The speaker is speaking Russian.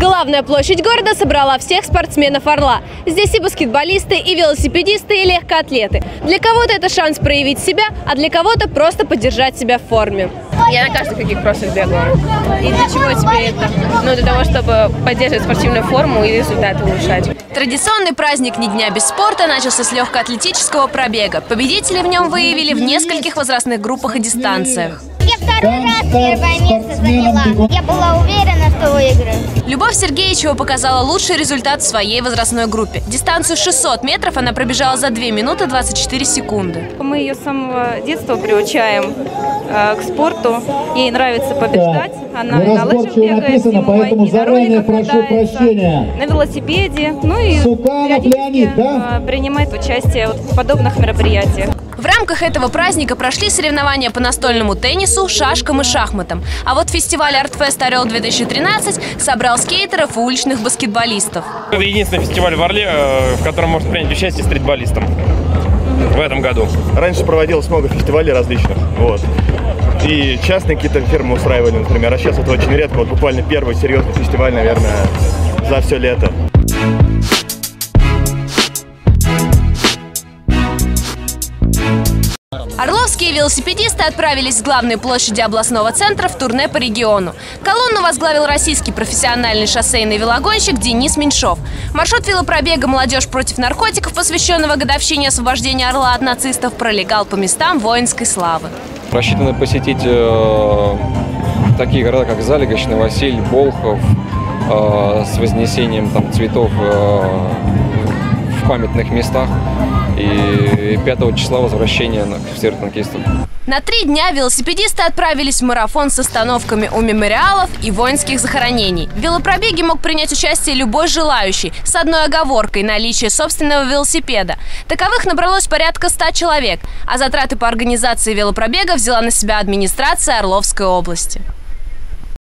Главная площадь города собрала всех спортсменов «Орла». Здесь и баскетболисты, и велосипедисты, и легкоатлеты. Для кого-то это шанс проявить себя, а для кого-то просто поддержать себя в форме. Я на каждых каких кроссах бегала. И для чего тебе это? Ну, для того, чтобы поддерживать спортивную форму и результаты улучшать. Традиционный праздник «Ни дня без спорта» начался с легкоатлетического пробега. Победители в нем выявили в нескольких возрастных группах и дистанциях. Я второй раз первое место заняла. Я была уверена, что выиграю. Любовь Сергеевичева показала лучший результат в своей возрастной группе. Дистанцию 600 метров она пробежала за 2 минуты 24 секунды. Мы ее с самого детства приучаем к спорту. Ей нравится побеждать. Она и на лыжах бегает зимой, и на роликах катается, на велосипеде. Ну и периодически принимает участие в подобных мероприятиях. В рамках этого праздника прошли соревнования по настольному теннису, шашкам и шахматам. А вот фестиваль «Артфест Орел-2013» собрал скейтеров и уличных баскетболистов. Это единственный фестиваль в Орле, в котором может принять участие стритболистом в этом году. Раньше проводилось много фестивалей различных, и частные какие-то фирмы устраивали, например, а сейчас это очень редко, буквально первый серьезный фестиваль, наверное, за все лето. Орловские велосипедисты отправились с главной площади областного центра в турне по региону. Колонну возглавил российский профессиональный шоссейный велогонщик Денис Меньшов. Маршрут велопробега «Молодежь против наркотиков», посвященного годовщине освобождения Орла от нацистов, пролегал по местам воинской славы. Рассчитано посетить такие города, как Залегощный, Василь, Болхов, с вознесением цветов в памятных местах. И 5 числа возвращение всех танкистов. На 3 дня велосипедисты отправились в марафон с остановками у мемориалов и воинских захоронений. В велопробеге мог принять участие любой желающий, с одной оговоркой – наличие собственного велосипеда. Таковых набралось порядка 100 человек, а затраты по организации велопробега взяла на себя администрация Орловской области.